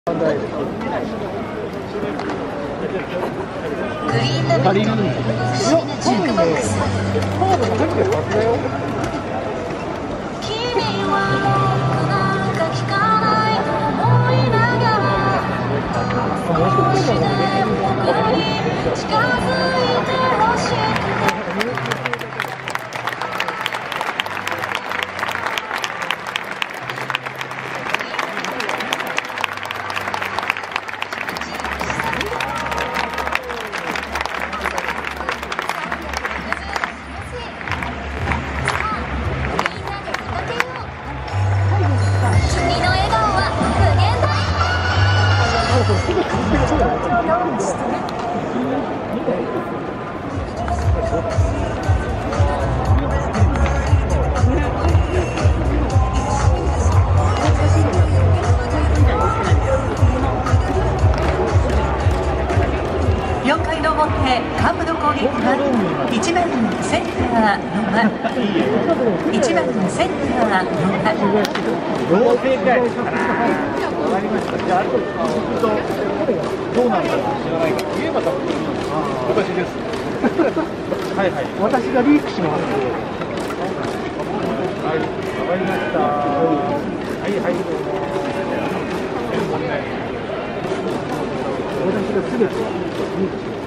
グリーンラベルと不思議なジュークボックス。君は僕なんか聞かないと思いながら、少しでも僕に近づいてほしくて。 4回の表、カープの攻撃は1番センター野間、1番センター野間。 正解わかりました。じゃあ、どうなんだろう知らないから。言えば多分私です。はいはい。私がリークします。はい、わかりました。はいはい、どうも。私がすべてリークします。